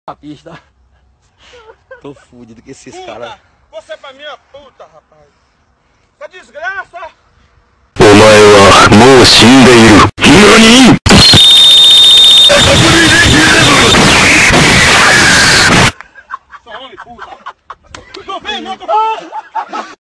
A pista. Tô fudido com esses caras. Você pra minha puta, rapaz. Essa desgraça! お前はもう死んでいる。